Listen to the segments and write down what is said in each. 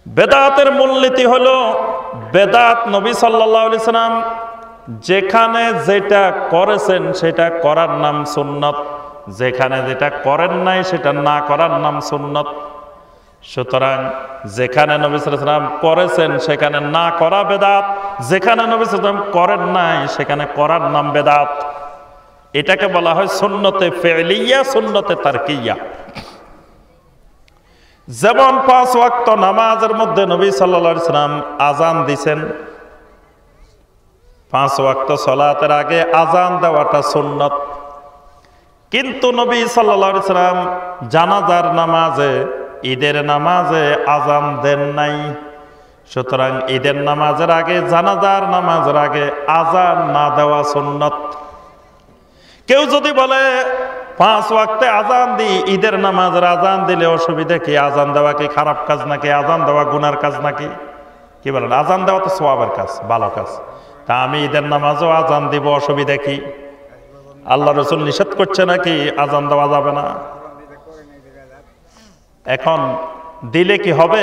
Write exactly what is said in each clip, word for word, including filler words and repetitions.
বেদাতের মূলনীতি হলো বেদাত নবী সাল্লাল্লাহু আলাইহি সাল্লাম যেখানে যেটা করেছেন সেটা করার নাম সুন্নত, যেখানে যেটা করেন নাই সেটা না করার নাম সুন্নত। সুতরাং যেখানে নবী সাল্লাল্লাহু আলাইহি সাল্লাম করেছেন সেখানে না করা বেদাত, যেখানে নবী সাল্লাল্লাহু আলাইহি সাল্লাম করেন নাই সেখানে করার নাম বেদাত। এটাকে বলা হয় সুন্নতে ফেলিয়া, সুন্নতে তারকিয়া। যেমন পাঁচ ওয়াক্ত নামাজের মধ্যে নবী সাল্লাল্লাহু আলাইহি সাল্লাম আজান দিছেন, পাঁচ ওয়াক্ত সালাতের আগে আজান দেওয়াটা সুন্নত। কিন্তু নবী সাল্লাল্লাহু আলাইহি সাল্লাম জানাজার নামাজে, ঈদের নামাজে আজান দেন নাই। সুতরাং ঈদের নামাজের আগে, জানাজার নামাজের আগে আজান না দেওয়া সুন্নত। কেউ যদি বলে পাঁচ ওয়াক্তে আজান দিই, ঈদের নামাজের আজান দিলে অসুবিধা কি? আজান দেওয়া কি খারাপ কাজ নাকি? আজান দেওয়া গুনার কাজ নাকি? কি বলেন? আজান দেওয়া তো সওয়াবের কাজ, ভালো কাজ। তা আমি ঈদের নামাজও আজান দিব, অসুবিধা কি? আল্লাহ রাসূল নিষেধ করছে নাকি আজান দেওয়া যাবে না? এখন দিলে কি হবে?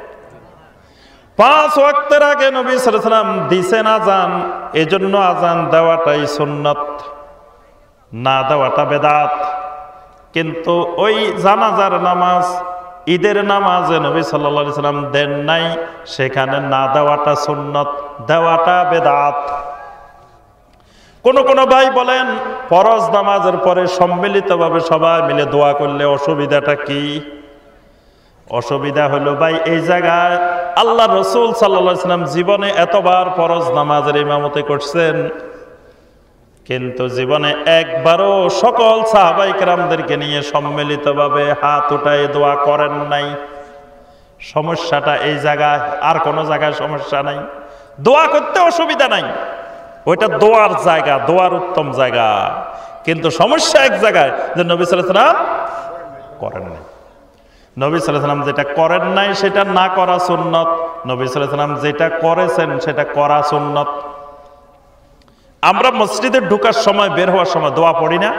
পাঁচ ওয়াক্তের আগে নবী সাল্লাল্লাহু আলাইহি সাল্লাম দিছেন আজান, এজন্য আজান দেওয়াটাই সুন্নত, না দেওয়াটা বেদাত। কিন্তু ওই জানাজার নামাজ, ঈদের নামাজে নবী সাল্লাল্লাহু আলাইহি সাল্লাম দেন নাই, সেখানে না দেওয়াটা সুন্নত, দেওয়াটা বেদাত। কোন কোন ভাই বলেন ফরজ নামাজের পরে সম্মিলিতভাবে সবাই মিলে দোয়া করলে অসুবিধাটা কি? অসুবিধা হলো ভাই এই জায়গায় আল্লাহ রাসূল সাল্লাল্লাহু আলাইহি সাল্লাম জীবনে এতবার ফরজ নামাজের ইমামতি করছেন, কিন্তু জীবনে একবারও সকল সাহাবায়ে কেরামদেরকে নিয়ে সম্মিলিতভাবে হাত উঠায় দোয়া করেন নাই। সমস্যাটা এই জায়গায়, আর কোনো জায়গায় সমস্যা নাই। দোয়া করতে অসুবিধা নাই, ওইটা দোয়ার জায়গা, দোয়ার উত্তম জায়গা। কিন্তু সমস্যা এক জায়গায়, যে নবী সাল্লাল্লাহু আলাইহি সাল্লাম করেন নাই। নবী সাল্লাল্লাহু আলাইহি সাল্লাম যেটা করেন নাই সেটা না করা সুন্নত, নবী সাল্লাল্লাহু আলাইহি সাল্লাম যেটা করেছেন সেটা করা সুন্নত। আমরা মসজিদে ঢোকার সময়, বের হওয়ার সময় দোয়া পড়ি না?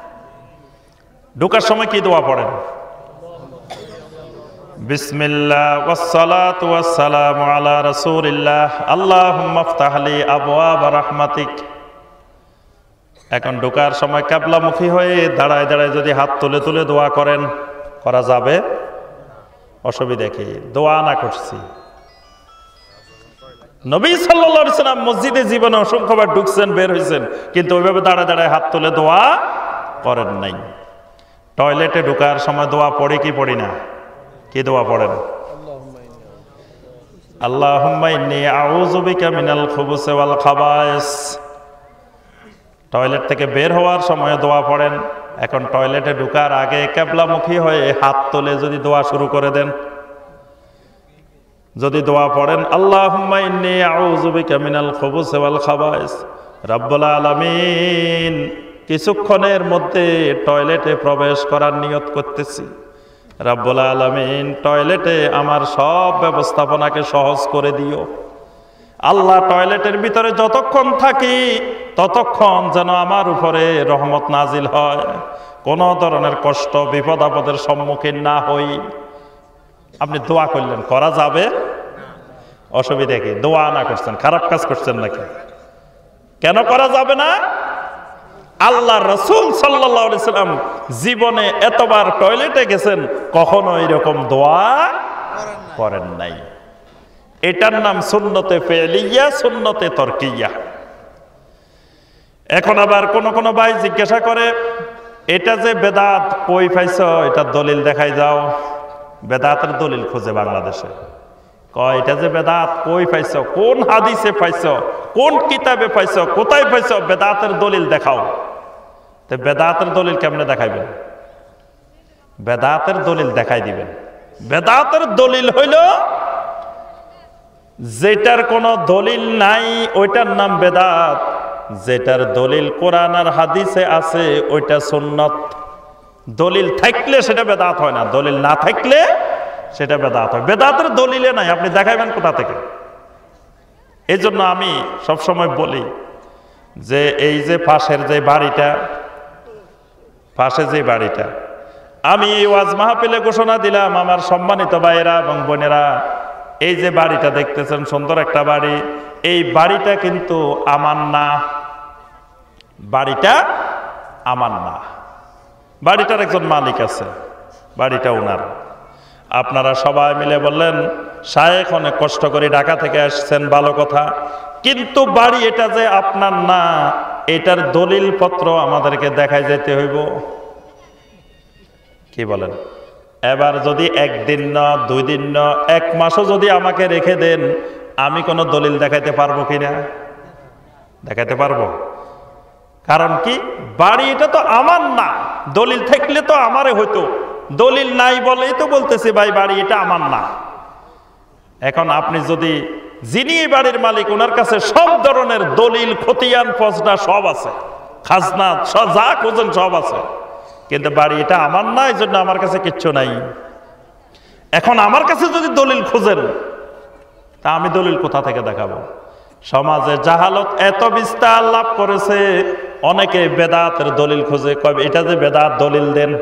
ঢোকার সময় কি দোয়া পড়েন? বিসমিল্লাহ ওয়াসসালাতু ওয়াসসালামু আলা রাসূলিল্লাহ আল্লাহুম্মা ইফতাহ লি আবওয়াব রাহমাতিক। এখন ঢোকার সময় কিবলামুখী হয়ে দাঁড়ায় দাঁড়ায় যদি হাত তুলে তুলে দোয়া করেন, করা যাবে? অসুবিধা কি? দোয়া না করছি। নবী সাল্লাল্লাহু আলাইহি সাল্লাম মসজিদে জীবনে অসংখ্যবার ঢুকছেন, বের হয়েছেন, কিন্তু ওইভাবে দাঁড়ায় দাঁড়ায় হাত তুলে দোয়া করেন নাই। টয়লেটে ঢোকার সময় দোয়া পড়ি কি পড়ি না? কি দোয়া পড়েন? আল্লাহুম্মা ইন্নী আউযু বিকা মিনাল খুবুসি ওয়াল খাবায়েস। টয়লেট থেকে বের হওয়ার সময় দোয়া পড়েন। এখন টয়লেটে ঢোকার আগে কিবলামুখী হয়ে হাত তুলে যদি দোয়া শুরু করে দেন, যদি দোয়া পড়েন আল্লাহুম্মা ইন্নী আউযু বিকা মিনাল খুবুসি ওয়াল খাবায়েস, রব্বুল আলামিন কিছুক্ষণের মধ্যে টয়লেটে প্রবেশ করার নিয়ত করতেছি, রব্বুল আলামিন টয়লেটে আমার সব ব্যবস্থাপনাকে সহজ করে দিও। আল্লাহ টয়লেটের ভিতরে যতক্ষণ থাকি ততক্ষণ যেন আমার উপরে রহমত নাজিল হয়, কোনো ধরনের কষ্ট বিপদ আপদের সম্মুখীন না হই। আপনি দোয়া করলেন, করা যাবে? অসুবিধা কি? দোয়া না করছেন, খারাপ কাজ করছেন নাকি? কেন করা যাবে না? আল্লাহ রাসূল সাল্লাল্লাহু আলাইহি সাল্লাম জীবনে এতবার টয়লেটে গেছেন, কখনো এরকম দোয়া করেন নাই। এটার নাম সুন্নতে ফেলিয়া, সুন্নতে তরকিয়া। এখন আবার কোন কোন ভাই জিজ্ঞাসা করে, এটা যে বেদাত কই পাইছো, এটা দলিল দেখাই যাও। বেদাতের দলিল খোঁজে বাংলাদেশে, কয় এটা যে বেদাত কই পাইছো, কোন হাদিসে পাইছো, কোন কিতাবে পাইছো, কোথায় পাইছো, বেদাতের দলিল দেখাও। তো বেদাতের দলিল কেমনে দেখাইবেন? বেদাতের দলিল দেখাই দিবেন। বেদাতের দলিল হইল যেটার কোনো দলিল নাই ওইটার নাম বেদাত, যেটার দলিল কোরআন আর হাদিসে আছে ওইটা সুন্নত। দলিল থাকলে সেটা বেদাত হয় না, দলিল না থাকলে সেটা বেদাত হয়। বেদাতের দলিলে নাই, আপনি দেখাইবেন কোথা থেকে? এই জন্য আমি সবসময় বলি যে এই যে পাশের যে বাড়িটা, পাশে যে বাড়িটা, আমি ওয়াজ মাহফিলে ঘোষণা দিলাম, আমার সম্মানিত ভাইয়েরা এবং বোনেরা, এই যে বাড়িটা দেখতেছেন সুন্দর একটা বাড়ি, এই বাড়িটা কিন্তু আমার না, বাড়িটা আমার না, বাড়িটার একজন মালিক আছে, বাড়িটা ওনার। আপনারা সবাই মিলে বললেন শায়েখ অনেক কষ্ট করে ঢাকা থেকে আসছেন, ভালো কথা, কিন্তু বাড়ি এটা যে আপনার না, এটার দলিল পত্র আমাদেরকে দেখাই যেতে হইব। কি বলেন? এবার যদি একদিন না, দুই দিন না, এক মাসও যদি আমাকে রেখে দেন, আমি কোনো দলিল দেখাইতে পারবো কিনা? দেখাইতে পারবো। কারণ কি, বাড়ি এটা তো আমার না, দলিল থাকলে তো আমারে হইতো, দলিল নাই বলেই তো বলতেছি ভাই বাড়ি এটা আমার না। এখন আপনি যদি, যিনি বাড়ির মালিক, ওনার কাছে সব ধরনের দলিল, খতিয়ান, ফজনা সব আছে, খাজনা যা খোঁজেন সব আছে, কিন্তু বাড়ি এটা আমার না, এই জন্য আমার কাছে কিচ্ছু নাই। এখন আমার কাছে যদি দলিল খোঁজেন, তা আমি দলিল কোথা থেকে দেখাবো? সমাজে জাহালত এত বিস্তার লাভ করেছে, অনেকে বেদাতের দলিল খোঁজে, কয় এটা যে বেদাত, দলিল দেন।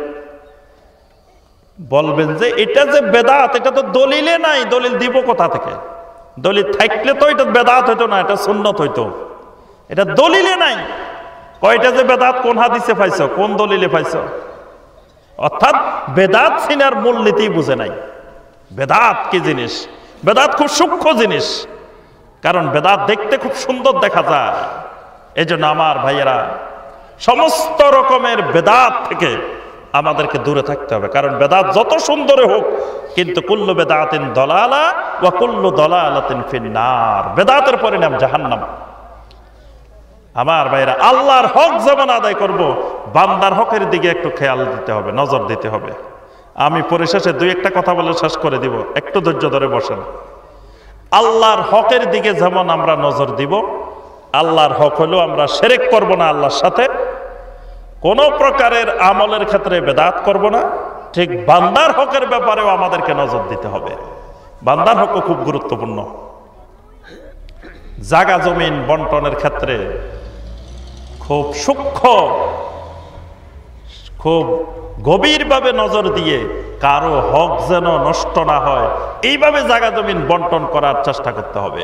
বলবেন যে এটা যে বেদাত, এটা তো দলিলে নাই, দলিল দিব কোথা থেকে? দলিল থাকলে তো এটা বেদাত হইতো না, এটা সুন্নত হইতো, এটা দলিলে নাই। কয়টা যে বেদাত কোন হাদিসে পাইছো, কোন দলিলে পাইছো? অর্থাৎ বেদাত সিনার মূলনীতি বুঝে নাই। বেদাত কি জিনিস? বেদাত খুব সূক্ষ্ম জিনিস, কারণ বেদাত দেখতে খুব সুন্দর দেখা যায়। এই জন্য আমার ভাইয়েরা, সমস্ত রকমের বেদাত থেকে আমাদেরকে দূরে থাকতে হবে, কারণ বেদাত যত সুন্দর হোক, কিন্তু কুল্লু বেদাতিন দলালা ওয়া কুল্লু দলালাতিন ফিন্নার, বেদাতের পরিণাম জাহান্নাম। আমার ভাইরা, আল্লাহর হক যেমন আদায় করব, বান্দার হকের দিকে একটু খেয়াল দিতে হবে, নজর দিতে হবে। আমি পরিশেষে দুই একটা কথা বলে শেষ করে দিব, একটু ধৈর্য ধরে বসেন। আল্লাহর হকের দিকে যেমন আমরা নজর দিব, আল্লাহর হক হলো আমরা শিরক করব না আল্লাহর সাথে, কোন প্রকারের আমলের ক্ষেত্রে বেদাত করব না, ঠিক বান্দার হকের ব্যাপারেও আমাদেরকে নজর দিতে হবে। বান্দার হকও খুব গুরুত্বপূর্ণ। জায়গা জমিন বন্টনের ক্ষেত্রে খুব সূক্ষ্ম, খুব গভীরভাবে নজর দিয়ে কারো হক যেন নষ্ট না হয়, এইভাবে জায়গা জমিন বন্টন করার চেষ্টা করতে হবে।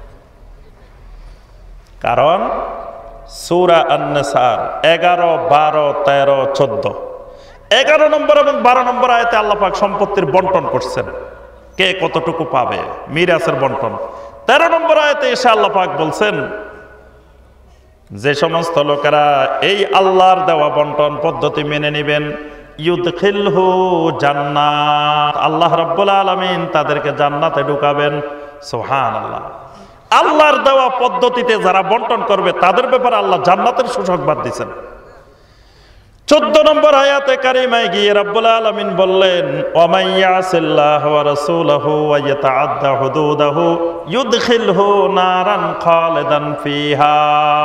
কারণ সূরা আন-নিসার এগারো, বারো, তেরো, চোদ্দ, এগারো নম্বর এবং বারো নম্বর আয়াতে আল্লাহ পাক সম্পত্তির বন্টন করছেন, কে কতটুকু পাবে, মিরাসের বন্টন। তেরো নম্বর আয়াতে এসে আল্লাহ পাক বলছেন, যে সমস্ত লোকেরা এই আল্লাহর দেওয়া বন্টন পদ্ধতি মেনে নেবেন, ইউদখিলহু জান্নাত, আল্লাহ রাব্বুল আলামিন তাদেরকে জান্নাতে ঢুকাবেন। সুবহানাল্লাহ। আল্লাহর দেওয়া পদ্ধতিতে যারা বন্টন করবে, তাদের ব্যাপারে আল্লাহ জান্নাতের সুসংবাদ দিয়েছেন। চোদ্দ নম্বর আয়াতে কারিমায় গিয়ে রাব্বুল আলামিন বললেন, ওয়ামান ইয়াসিল্লাহু ওয়া রাসূলাহু ওয়া ইয়াতাআদ্দা হুদুদাহু ইউদখিলহু নারান খালিদান ফিহা।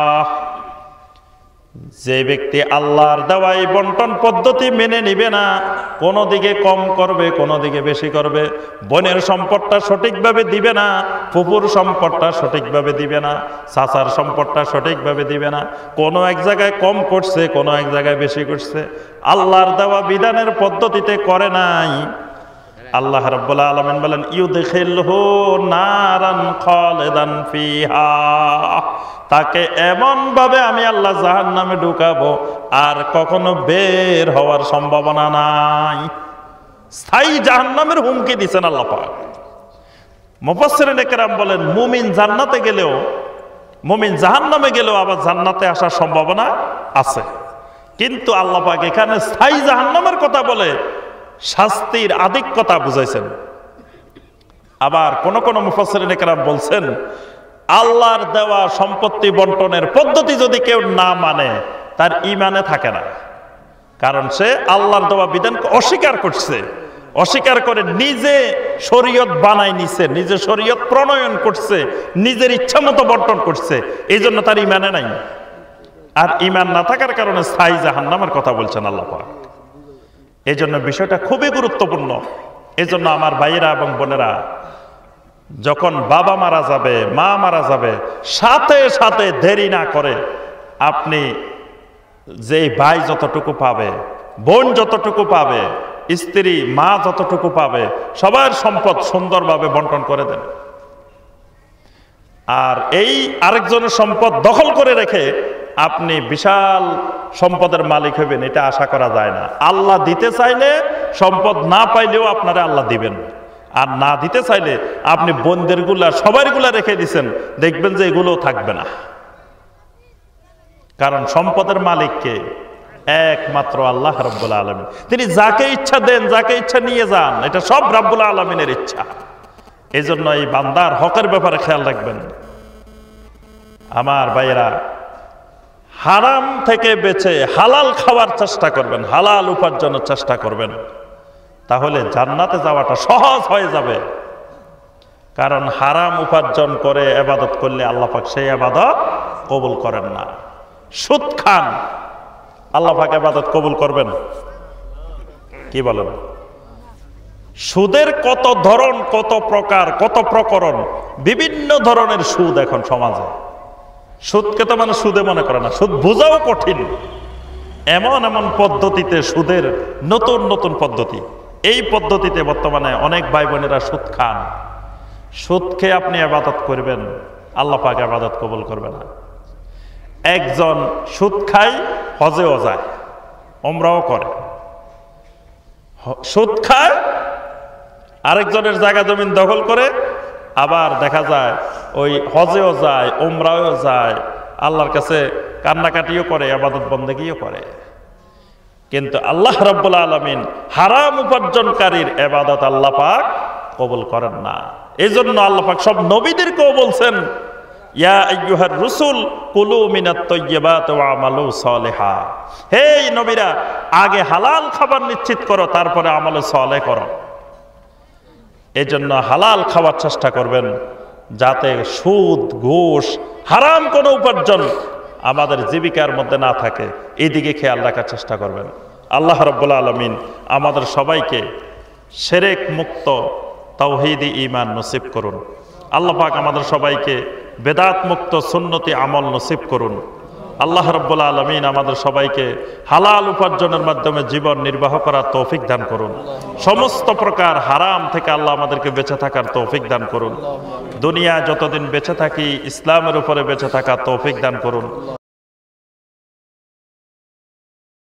যে ব্যক্তি আল্লাহর দেওয়া এই বন্টন পদ্ধতি মেনে নিবে না, কোনো দিকে কম করবে, কোনো দিকে বেশি করবে, বোনের সম্পদটা সঠিকভাবে দিবে না, ফুপুর সম্পদটা সঠিকভাবে দিবে না, চাচার সম্পদটা সঠিকভাবে দিবে না, কোনো এক জায়গায় কম করছে, কোনো এক জায়গায় বেশি করছে, আল্লাহর দেওয়া বিধানের পদ্ধতিতে করে নাই, আল্লাহ রাব্বুল আলামিন বলেন ইউদখিলহু নারান খালিদান ফিহা, তাকে এমন ভাবে আমি আল্লাহ জাহান্নামে ঢুকাবো, আর কখনো বের হওয়ার সম্ভাবনা নাই। স্থায়ী জাহান্নামের হুমকি দিচ্ছেন আল্লাহ পাক। মুফাসসিরিনে কেরাম বলেন, মুমিন জান্নাতে গেলেও, মুমিন জাহান্নামে গেলেও আবার জান্নাতে আসার সম্ভাবনা আছে, কিন্তু আল্লাহ পাক এখানে স্থায়ী জাহান্নামের কথা বলে শাস্তির আধিক্যতা বুঝাইছেন। আবার কোন কোন মুফাসসিরিনে কেরাম বলছেন, আল্লাহর দেওয়া সম্পত্তি বন্টনের পদ্ধতি যদি কেউ না মানে, তার ঈমানে থাকে না, কারণ সে আল্লাহর দেওয়া বিধানকে অস্বীকার করছে, অস্বীকার করে নিজে শরীয়ত বানাই নিছে, নিজে শরীয়ত প্রণয়ন করছে, নিজের ইচ্ছা মতো বন্টন করছে, এই জন্য তার ঈমানে নাই। আর ঈমান না থাকার কারণে স্থায়ী জাহান্নামের কথা বলছেন আল্লাহ পাক। এই জন্য বিষয়টা খুবই গুরুত্বপূর্ণ। এই জন্য আমার ভাইয়েরা এবং বোনেরা, যখন বাবা মারা যাবে, মা মারা যাবে, সাথে সাথে দেরি না করে আপনি যে ভাই যতটুকু পাবে, বোন যতটুকু পাবে, স্ত্রী, মা যতটুকু পাবে সবার সম্পদ সুন্দরভাবে বন্টন করে দেন। আর এই আরেকজনের সম্পদ দখল করে রেখে আপনি বিশাল সম্পদের মালিক হবেন, এটা আশা করা যায় না। আল্লাহ দিতে চাইলে সম্পদ না পাইলেও আপনারা আল্লাহ দিবেন, আর না দিতে চাইলে আপনি বোনদের গুলা সবার গুলা রেখে দিচ্ছেন, দেখবেন যে এগুলো থাকবে না। কারণ সম্পদের মালিককে একমাত্র আল্লাহ রাব্বুল আলামিন। তিনি যাকে ইচ্ছা দেন, যাকে ইচ্ছা নিয়ে যান, এটা সব রাব্বুল আলামিনের ইচ্ছা। এই জন্য এই বান্দার হকের ব্যাপারে খেয়াল রাখবেন। আমার ভাইয়েরা, হারাম থেকে বেঁচে হালাল খাওয়ার চেষ্টা করবেন, হালাল উপার্জনের চেষ্টা করবেন, তাহলে জান্নাতে যাওয়াটা সহজ হয়ে যাবে। কারণ হারাম উপার্জন করে ইবাদত করলে আল্লাহ পাক সেই ইবাদত কবুল করেন না। সুদ খান, আল্লাহ পাক ইবাদত কবুল করবেন? কি বলেন? সুদের কত ধরন, কত প্রকার, কত প্রকরণ, বিভিন্ন ধরনের সুদ এখন সমাজে। সুদকে তো মানে সুদে মনে করে না, সুদ বোঝাও কঠিন। এমন এমন পদ্ধতিতে সুদের নতুন নতুন পদ্ধতি, এই পদ্ধতিতে বর্তমানে অনেক ভাই বোনেরা সুদ খান। সুদ খেয়ে আপনি ইবাদত করবেন, আল্লাহ পাক ইবাদত কবুল করবে না। একজন সুদ খায়, হজেও যায়, ওমরাও করে। সুদ খায়, আরেকজনের জায়গা জমিন দখল করে, আবার দেখা যায় ওই হজেও যায়, ওমরাও যায়, আল্লাহর কাছে কান্নাকাটিও করে, ইবাদত বন্দেগীও করে। কিন্তু আল্লাহ রাব্বুল আলামিন হারাম উপার্জনকারীর ইবাদত আল্লাহ পাক কবুল করেন না। এই জন্য আল্লাহ পাক সব নবীদেরকেও বলছেন, ইয়া আইয়ুহার রুসুল কুলু মিনাত তাইয়্যিবাত ওয়া আমালু সালিহা। হে নবীরা, আগে হালাল খাবার নিশ্চিত করো, তারপরে আমলে সালেহ করো। এই জন্য হালাল খাওয়ার চেষ্টা করবেন, যাতে সুদ, ঘুষ, হারাম কোনো উপার্জন আমাদের জীবিকার মধ্যে না থাকে, এইদিকে খেয়াল রাখার চেষ্টা করবেন। আল্লাহ রাব্বুল আলামিন আমাদের সবাইকে শিরক মুক্ত তাওহীদি ঈমান নসিব করুন। আল্লাহ পাক আমাদের সবাইকে বেদাত মুক্ত সুন্নতি আমল নসিব করুন। আল্লাহ রাব্বুল আলামিন আমাদের সবাইকে হালাল উপার্জনের মাধ্যমে জীবন নির্বাহ করার তৌফিক দান করুন। সমস্ত প্রকার হারাম থেকে আল্লাহ আমাদেরকে বেঁচে থাকার তৌফিক দান করুন। দুনিয়া যতদিন বেঁচে থাকি ইসলামের উপরে বেঁচে থাকার তৌফিক দান করুন।